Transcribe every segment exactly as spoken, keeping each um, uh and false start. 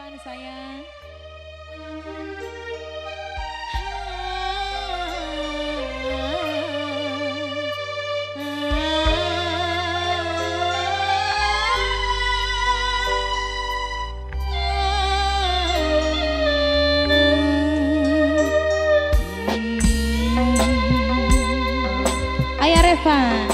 Revan sayang. Ayah Revan.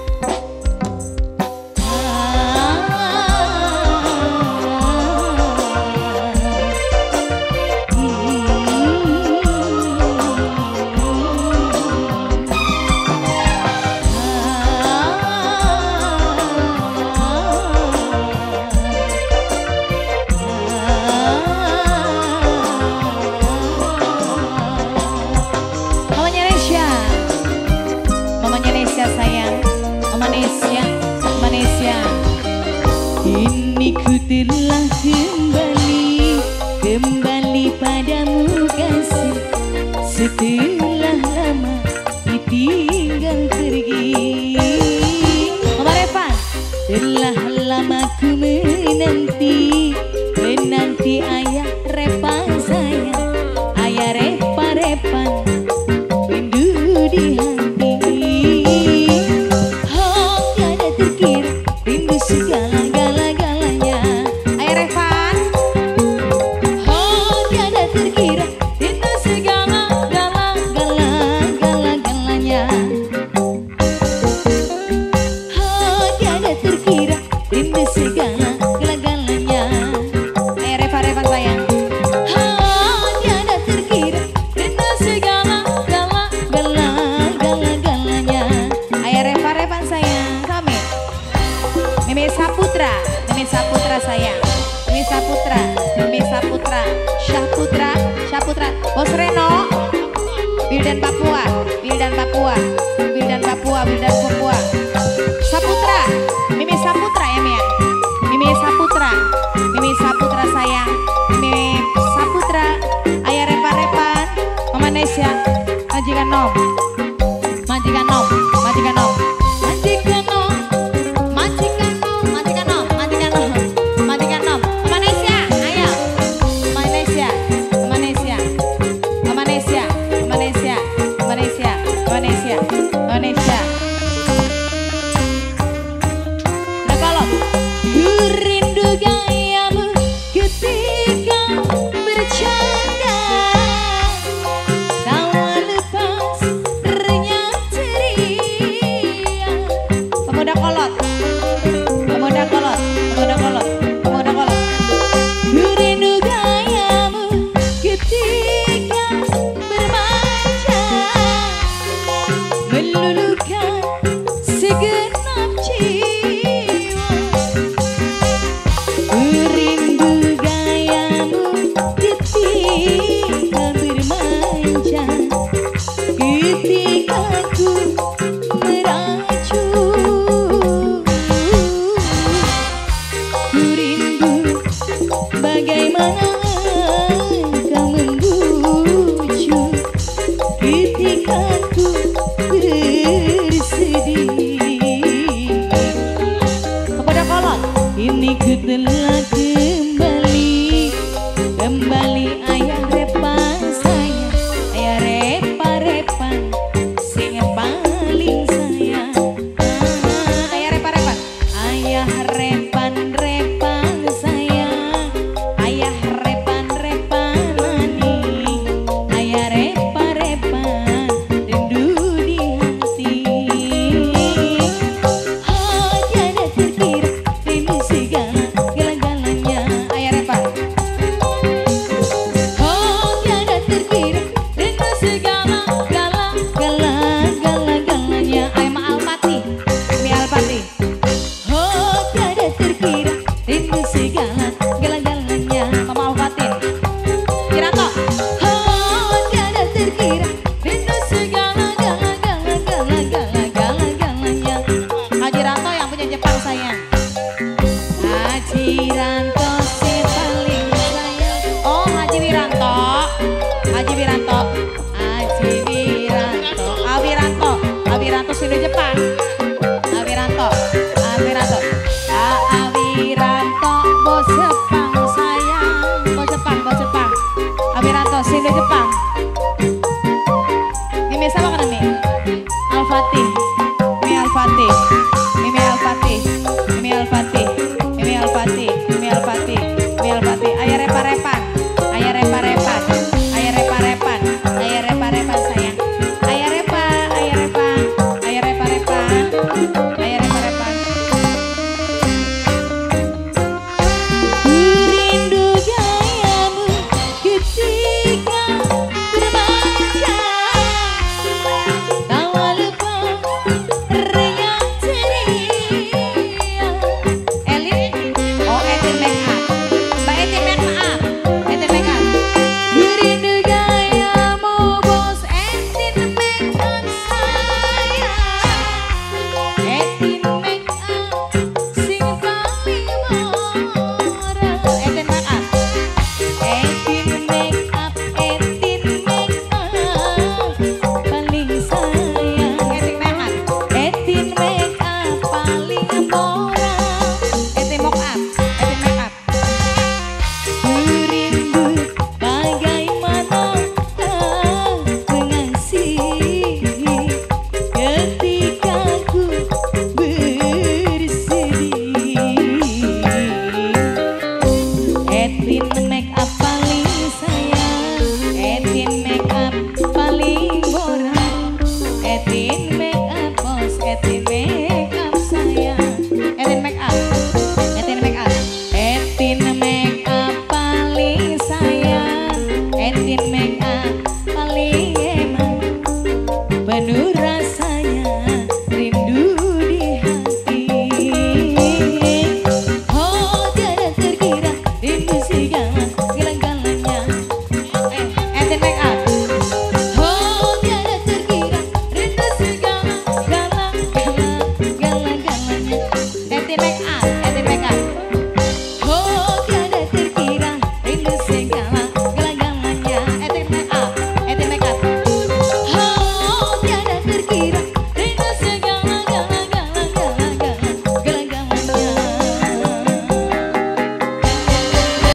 Sayang, Malaysia, Malaysia. Kini ku telah kembali, kembali padamu kasih. Setelah lama ditinggal pergi. Mama Revan, telah lama ku menanti, menanti ayah Revan sayang, ayah Revan Revan, rindu di hati. Segala-gala-galanya Ayah Revan. Oh tiada terkira rindu segala-gala-gala-galanya. Oh tiada terkira rindu segala-gala-galanya. Ayah Revan Revan sayang. Oh tiada terkira rindu segala-gala-gala-galanya. Ayah Revan Revan sayang. Kami Mimi Saputra, Mimi Saputra sayang, Mimi Saputra, Mimi Saputra, Syahputra, Syahputra, Bos Reno, Wildan Papua, Wildan Papua, Wildan Papua, Wildan Papua, Saputra, Mimi Saputra ya Mia, Mimi Saputra, Mimi Saputra sayang, Mimi Saputra, Ayah Revan Revan, Mama Nesya, Majikan Nom, Majikan Nom, Majikan Nom, Majikan Nom. Malaysia. Nah kalau ku rindu gayamu ketika bercanda, tawa lepas renyah ceria. Pemuda kolot, pemuda kolot, pemuda kolot, pemuda kolot. Ku rindu gayamu ketika bermanja, meluluhkan segenap jiwa. Rindu gayamu ketika bermanja, ketika ku meracun. Ku rindu bagaimana kau membujuk ketika ku bersedih. Kepada kolot, ini ku telah kembali, kembali ayah Revan sayang, ayah Revan Revan, sing paling sayang. Ah, ayah Revan Revan, ayah Revan Revan sayang, ayah Edwin Mek